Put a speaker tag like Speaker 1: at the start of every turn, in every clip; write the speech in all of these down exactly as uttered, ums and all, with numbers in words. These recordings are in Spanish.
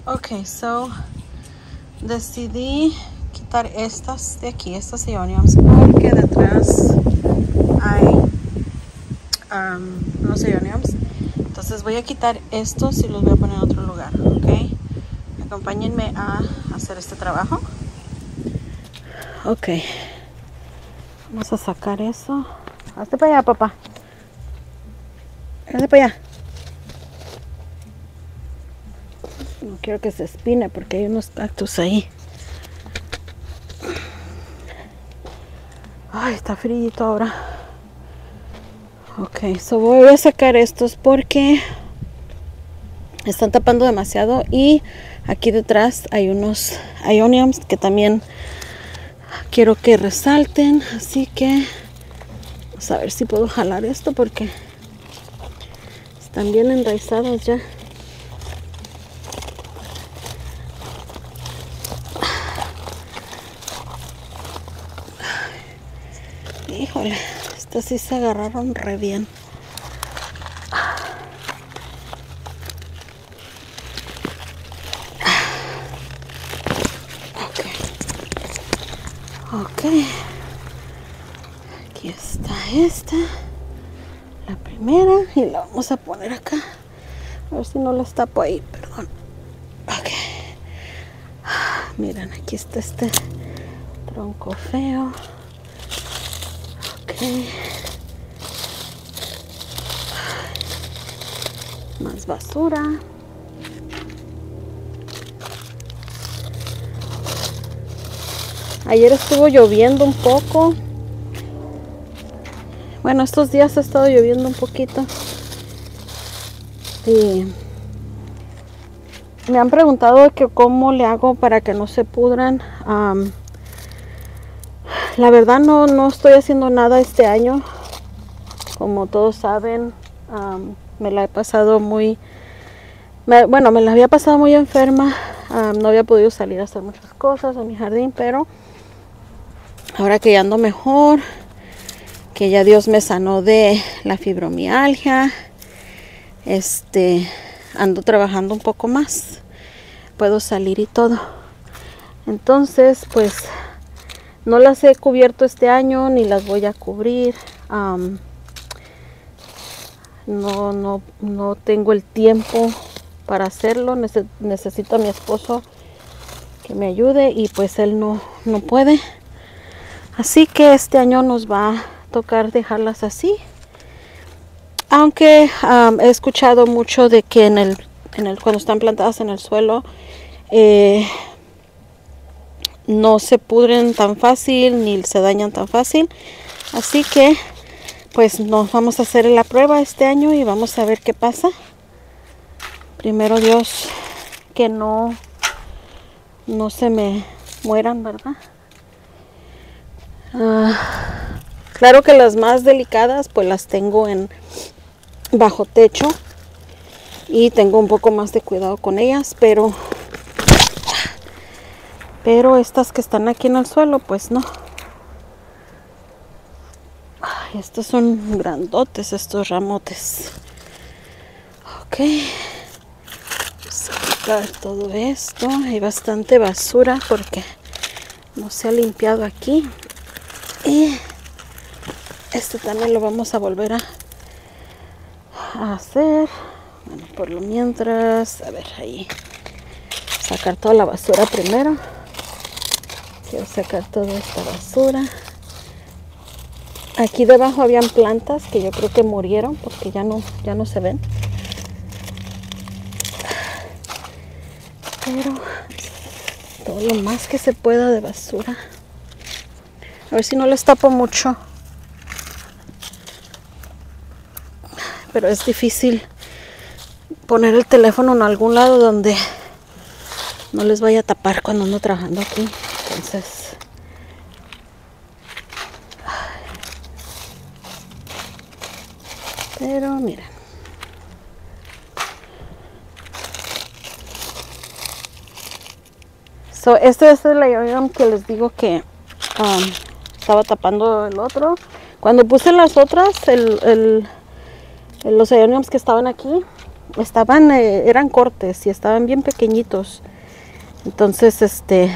Speaker 1: Ok, so decidí quitar estas de aquí, estas ioniums, porque detrás hay um, unos ioniums. Entonces voy a quitar estos y los voy a poner en otro lugar, ok. Acompáñenme a hacer este trabajo. Ok, vamos a sacar eso. Hazte para allá, papá. Hazte para allá. No quiero que se espine porque hay unos cactus ahí. Ay, está frío ahora. Ok, so voy a sacar estos porque están tapando demasiado. Y aquí detrás hay unos ioniums que también quiero que resalten. Así que vamos a ver si puedo jalar esto porque están bien enraizados ya. Híjole, estas sí se agarraron re bien. Ok. Ok. Aquí está esta. La primera. Y la vamos a poner acá. A ver si no las tapo ahí, perdón. Ok. Miren, aquí está este tronco feo. Ok. Más basura. Ayer estuvo lloviendo un poco. Bueno, estos días ha estado lloviendo un poquito. Y me han preguntado que cómo le hago para que no se pudran. Um, la verdad no, no estoy haciendo nada este año. Como todos saben, um, me la he pasado muy... Me, bueno, me la había pasado muy enferma. Um, no había podido salir a hacer muchas cosas en mi jardín, pero ahora que ya ando mejor, que ya Dios me sanó de la fibromialgia, este, ando trabajando un poco más, puedo salir y todo. Entonces, pues, no las he cubierto este año, ni las voy a cubrir. Um, no, no, no tengo el tiempo para hacerlo. Nece- necesito a mi esposo que me ayude y pues él no, no puede. Así que este año nos va a tocar dejarlas así. Aunque um, he escuchado mucho de que en el, en el, cuando están plantadas en el suelo, eh, no se pudren tan fácil ni se dañan tan fácil. Así que pues nos vamos a hacer la prueba este año y vamos a ver qué pasa. Primero Dios, que no, no se me mueran, ¿verdad? Uh, claro que las más delicadas pues las tengo en bajo techo y tengo un poco más de cuidado con ellas, pero pero estas que están aquí en el suelo pues no. Ay, estos son grandotes, estos ramotes. Ok, vamos a quitar todo esto. Hay bastante basura porque no se ha limpiado aquí. Y este también lo vamos a volver a, a hacer. Bueno, por lo mientras, a ver, ahí sacar toda la basura primero. Quiero sacar toda esta basura. Aquí debajo habían plantas que yo creo que murieron porque ya no, ya no se ven. Pero todo lo más que se pueda de basura. A ver si no les tapo mucho. Pero es difícil poner el teléfono en algún lado donde no les vaya a tapar cuando ando trabajando aquí. Entonces, pero miren, so, este es el ionium que les digo que um, estaba tapando el otro. Cuando puse las otras, el, el, los ioniums que estaban aquí, estaban, eh, eran cortes y estaban bien pequeñitos. Entonces, este,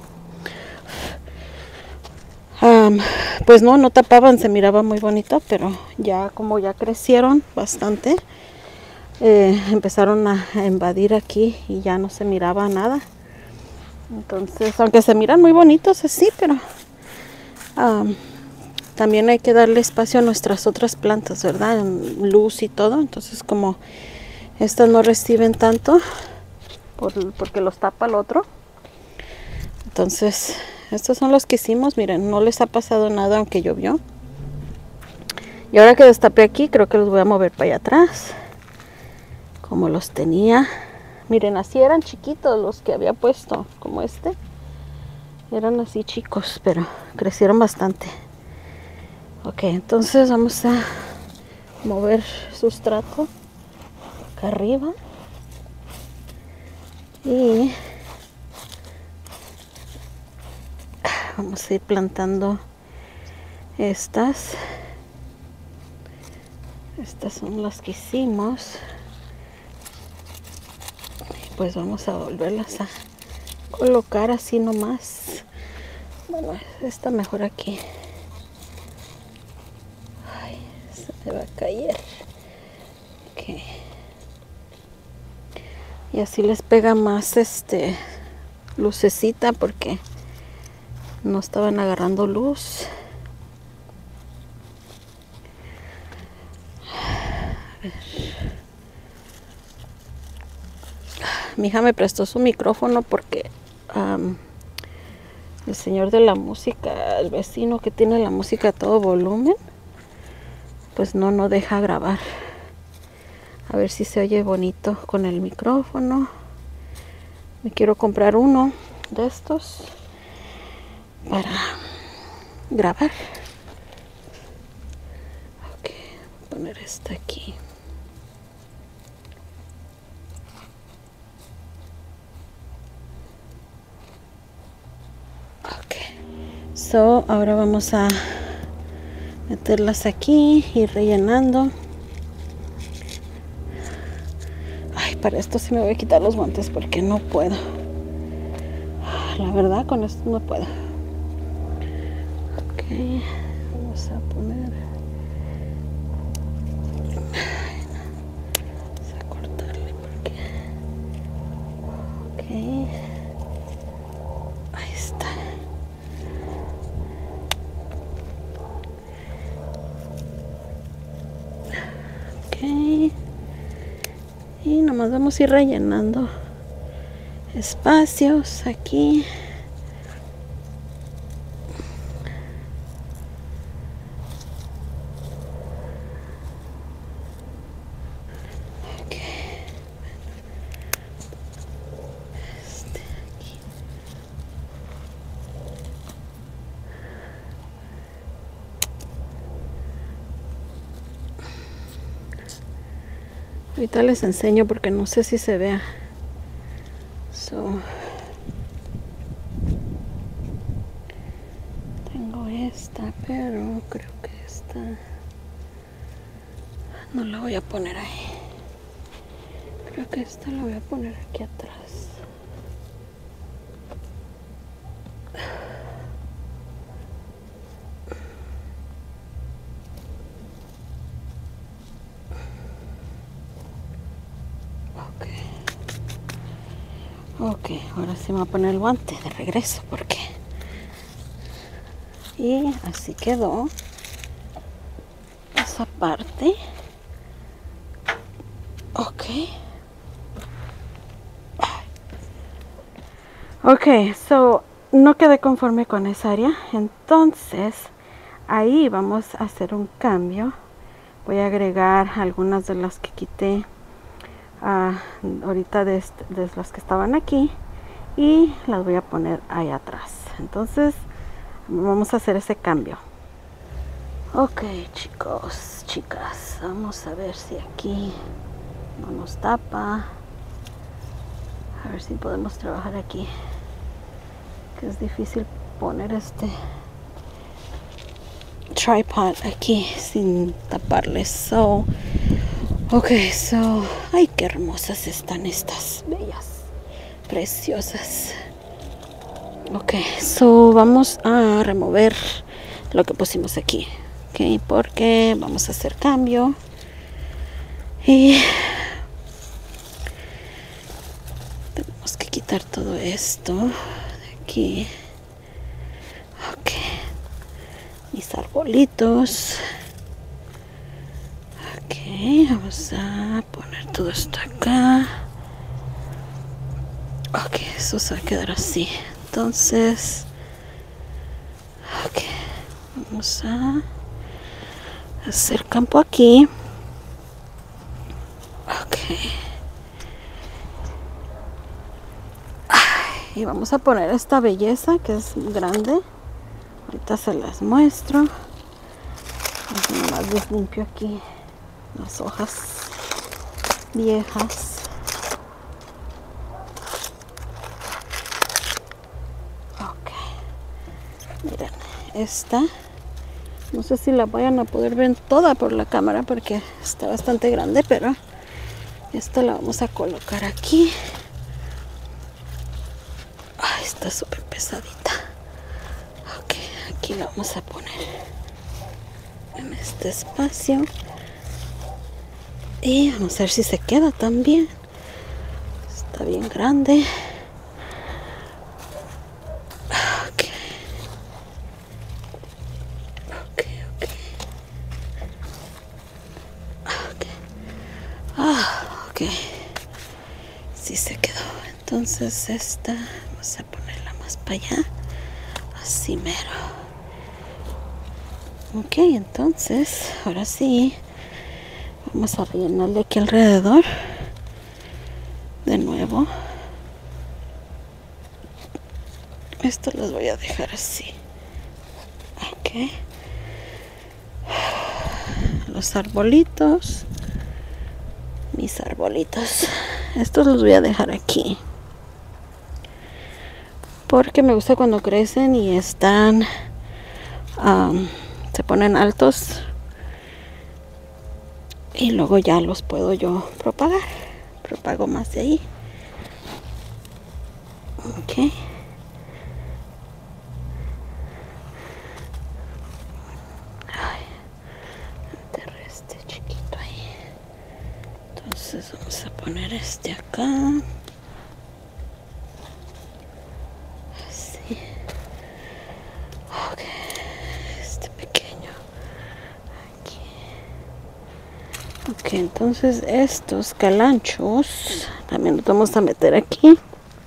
Speaker 1: um, pues no, no tapaban, se miraba muy bonito, pero ya como ya crecieron bastante, eh, empezaron a, a invadir aquí y ya no se miraba nada. Entonces, aunque se miran muy bonitos así, pero um, también hay que darle espacio a nuestras otras plantas, ¿verdad? Luz y todo. Entonces, como estas no reciben tanto por, porque los tapa el otro. Entonces, estos son los que hicimos. Miren, no les ha pasado nada aunque llovió. Y ahora que destapé aquí, creo que los voy a mover para allá atrás. Como los tenía. Miren, así eran chiquitos los que había puesto, como este. Eran así chicos, pero crecieron bastante. Ok, entonces vamos a mover sustrato acá arriba. Y vamos a ir plantando estas. Estas son las que hicimos. Pues vamos a volverlas a colocar así nomás. Bueno, esta mejor aquí. Ay, se me va a caer. Ok. Y así les pega más este lucecita porque no estaban agarrando luz. A ver. Mi hija me prestó su micrófono porque um, el señor de la música, el vecino que tiene la música a todo volumen, pues no, no deja grabar. A ver si se oye bonito con el micrófono. Me quiero comprar uno de estos para grabar. Ok, voy a poner esta aquí. So, ahora vamos a meterlas aquí y rellenando. Ay, para esto sí me voy a quitar los guantes porque no puedo. La verdad, con esto no puedo. Ok, vamos a poner. Vamos a cortarle porque. Ok. Ahí está. Y nomás vamos a ir rellenando espacios aquí. Okay. Este aquí. Ahorita les enseño porque no sé si se vea. So, tengo esta, pero creo que esta no la voy a poner ahí. Creo que esta la voy a poner aquí atrás. Ok, ahora sí me voy a poner el guante de regreso porque y así quedó esa parte. Ok, ok, so no quedé conforme con esa área, entonces ahí vamos a hacer un cambio. Voy a agregar algunas de las que quité uh, ahorita de, de las que estaban aquí y las voy a poner ahí atrás. Entonces vamos a hacer ese cambio. Ok, chicos, chicas, vamos a ver si aquí no nos tapa. A ver si podemos trabajar aquí, que es difícil poner este tripod aquí sin taparles. So Ok, so, ay, qué hermosas están estas, bellas, preciosas. Ok, so vamos a remover lo que pusimos aquí, ok, porque vamos a hacer cambio y tenemos que quitar todo esto de aquí. Ok, mis arbolitos. Ok, vamos a poner todo esto acá. Ok, eso se va a quedar así. Entonces, ok, vamos a hacer campo aquí. Ok. Y vamos a poner esta belleza que es grande. Ahorita se las muestro. Más les limpio aquí las hojas viejas. Ok. Miren, esta. No sé si la vayan a poder ver toda por la cámara porque está bastante grande, pero esta la vamos a colocar aquí. Ay, está súper pesadita. Ok, aquí la vamos a poner en este espacio. Y vamos a ver si se queda también. Está bien grande. Ok. Ok, ok. Ok. Ah, ok. Sí se quedó. Entonces esta vamos a ponerla más para allá. Así mero. Ok, entonces ahora sí vamos a rellenarle aquí alrededor de nuevo. Esto los voy a dejar así. Ok. Los arbolitos. Mis arbolitos. Estos los voy a dejar aquí. Porque me gusta cuando crecen y están... Um, se ponen altos. Y luego ya los puedo yo propagar. Propago más de ahí. Ok. Ay, enterré este chiquito ahí. Entonces vamos a poner este acá. Así. Ok. Este pequeño. Aquí. Ok, entonces estos calanchos también los vamos a meter aquí.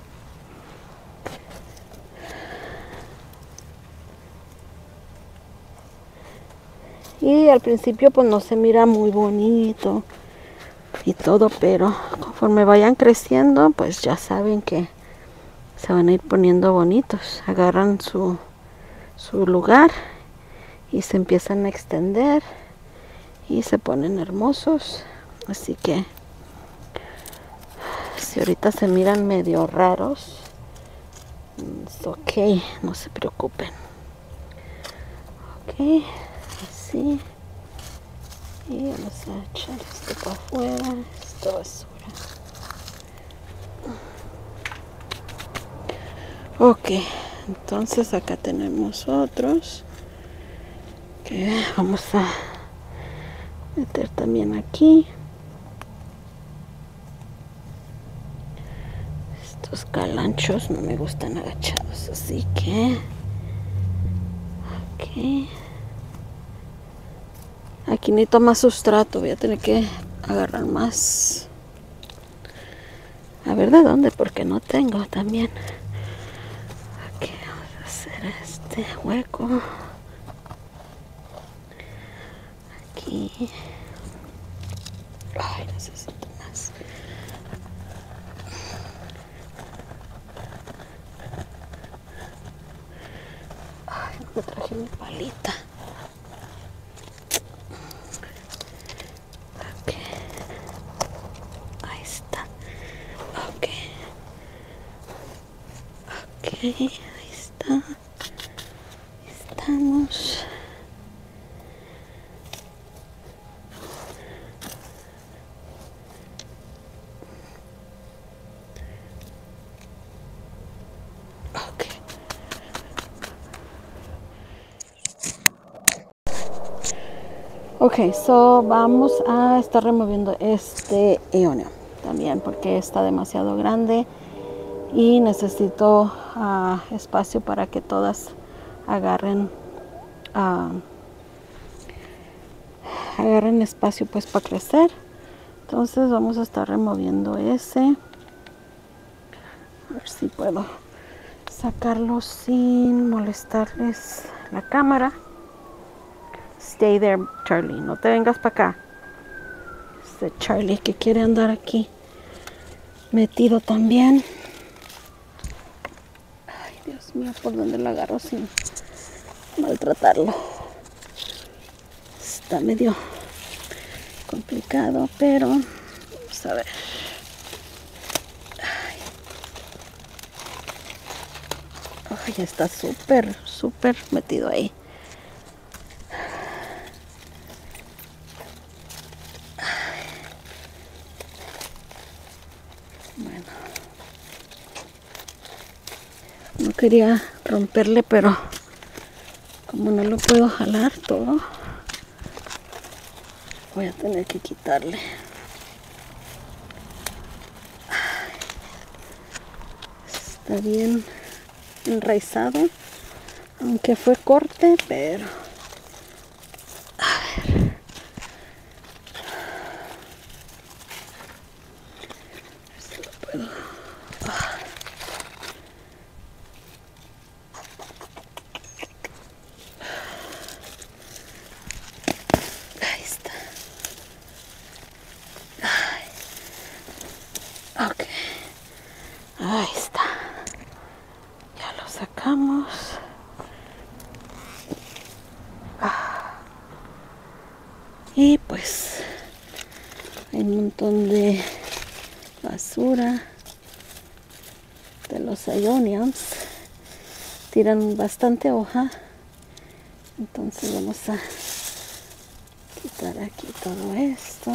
Speaker 1: Y al principio pues no se mira muy bonito y todo, pero conforme vayan creciendo pues ya saben que se van a ir poniendo bonitos. Agarran su, su lugar y se empiezan a extender y se ponen hermosos. Así que si ahorita se miran medio raros, es ok, no se preocupen. Ok, así. Y vamos a echar esto para afuera, esta basura. Ok, entonces acá tenemos otros que vamos a meter también aquí. Estos calanchos no me gustan agachados, así que ok. Aquí necesito más sustrato, voy a tener que agarrar más. A ver de dónde, porque no tengo también. Ok, vamos a hacer este hueco. Aquí. Ay, necesito más. Ay, no traje mi palita. Ok. Ahí está. Ok. Ok, ahí está. Ahí estamos. Ok, so vamos a estar removiendo este eonio también porque está demasiado grande y necesito uh, espacio para que todas agarren uh, agarren espacio pues para crecer. Entonces vamos a estar removiendo ese. A ver si puedo sacarlo sin molestarles la cámara. Stay there, Charlie. No te vengas para acá. Este Charlie que quiere andar aquí metido también. Ay, Dios mío, ¿por dónde lo agarro sin maltratarlo? Está medio complicado, pero vamos a ver. Ay, está súper, súper metido ahí. Bueno, no quería romperle, pero como no lo puedo jalar todo, voy a tener que quitarle. Está bien enraizado, aunque fue corte, pero a ver. Si lo puedo. Ahí está. Ok, ahí está. Ya lo sacamos. Y pues hay un montón de basura de los ioniums. Tiran bastante hoja. Entonces vamos a quitar aquí todo esto.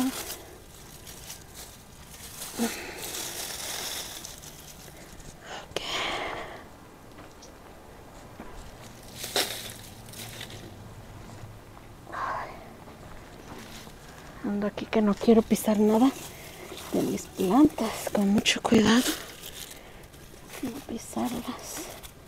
Speaker 1: Ando aquí que no quiero pisar nada de mis plantas, con mucho cuidado, no pisarlas.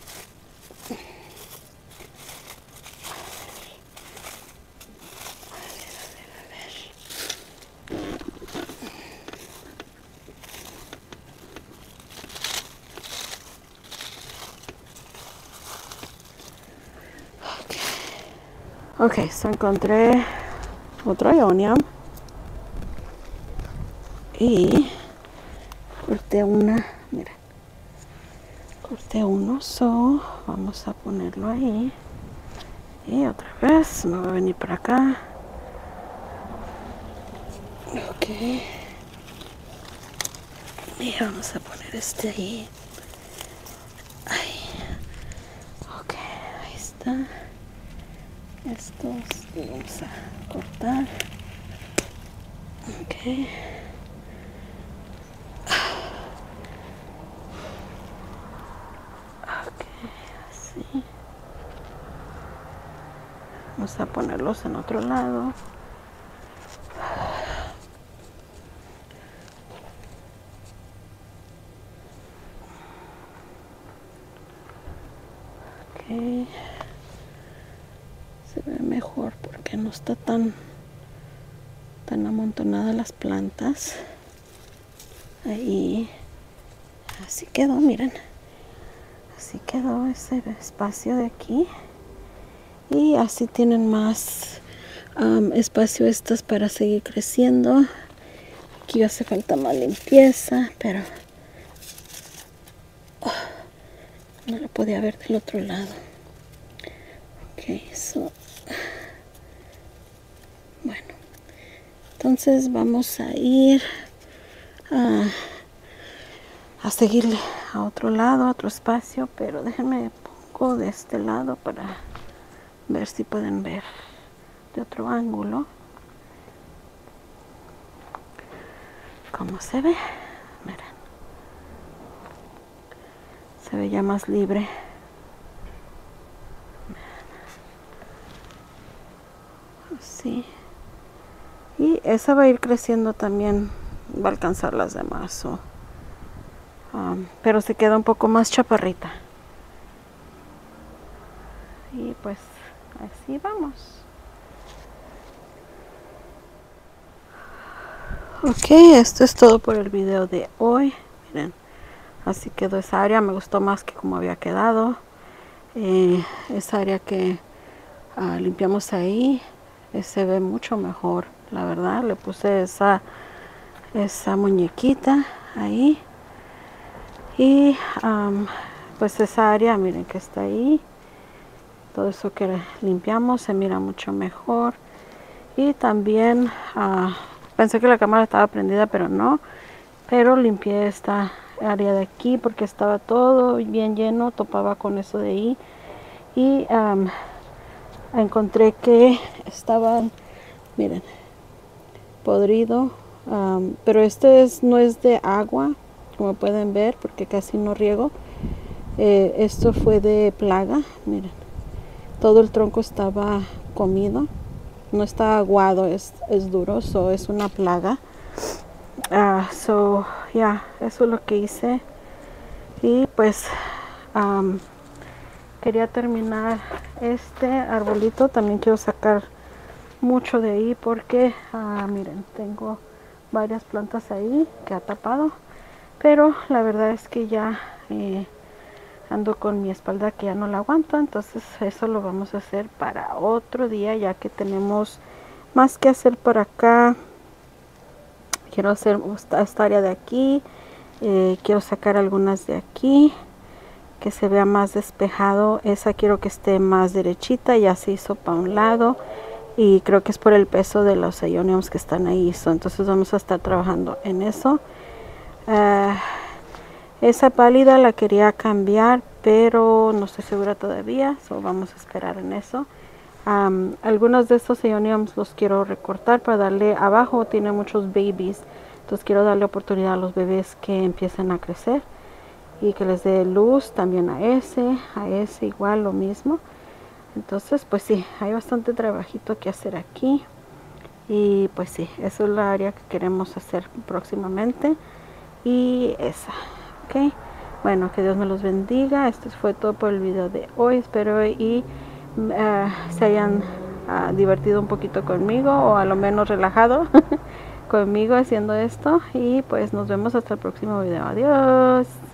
Speaker 1: Ok, so encontré otro ionium y corté una, mira, corté uno, so vamos a ponerlo ahí y otra vez me voy a venir para acá. Ok, y vamos a poner este ahí. Ahí. Ok, ahí está. Estos los vamos a cortar. Ok. Ok, así. Vamos a ponerlos en otro lado. Ok. Se ve mejor porque no está tan tan amontonadas las plantas. Ahí. Así quedó, miren. Así quedó ese espacio de aquí. Y así tienen más um, espacio estas para seguir creciendo. Aquí hace falta más limpieza, pero oh, no lo podía ver del otro lado. Ok, so, bueno, entonces vamos a ir a, a seguirle a otro lado, a otro espacio, pero déjenme pongo de este lado para ver si pueden ver de otro ángulo cómo se ve. Miren, se ve ya más libre. Así. esa va a ir creciendo también, va a alcanzar las demás. So, um, pero se queda un poco más chaparrita. Y pues así vamos. Ok, esto es todo por el video de hoy. Miren, así quedó esa área. Me gustó más que como había quedado. Eh, esa área que uh, limpiamos ahí eh, se ve mucho mejor, la verdad. Le puse esa, esa muñequita ahí. Y um, pues esa área, miren que está ahí. Todo eso que limpiamos se mira mucho mejor. Y también uh, pensé que la cámara estaba prendida, pero no. Pero limpié esta área de aquí porque estaba todo bien lleno, topaba con eso de ahí. Y um, encontré que estaban, miren, podrido. Um, pero este es, no es de agua, como pueden ver, porque casi no riego. Eh, esto fue de plaga, miren. Todo el tronco estaba comido. No está aguado, es, es duro, so es una plaga. Uh, so, ya, yeah, eso es lo que hice. Y pues, um, quería terminar este arbolito. También quiero sacar mucho de ahí porque, uh, miren, tengo varias plantas ahí que ha tapado. Pero la verdad es que ya eh, ando con mi espalda que ya no la aguanto, entonces eso lo vamos a hacer para otro día, ya que tenemos más que hacer por acá. Quiero hacer esta, esta área de aquí, eh, quiero sacar algunas de aquí, que se vea más despejado. Esa quiero que esté más derechita, ya se hizo para un lado, y creo que es por el peso de los Aeoniums que están ahí, so, entonces vamos a estar trabajando en eso. Uh, esa pálida la quería cambiar, pero no estoy segura todavía, so vamos a esperar en eso. Um, algunos de estos Aeoniums los quiero recortar para darle abajo, tiene muchos babies, entonces quiero darle oportunidad a los bebés que empiecen a crecer y que les dé luz. También a ese, a ese igual lo mismo. Entonces pues sí, hay bastante trabajito que hacer aquí. Y pues sí, esa es la área que queremos hacer próximamente. Y esa, ok. Bueno, que Dios me los bendiga. Esto fue todo por el video de hoy. Espero y uh, se hayan uh, divertido un poquito conmigo, o a lo menos relajado conmigo haciendo esto. Y pues nos vemos hasta el próximo video. Adiós.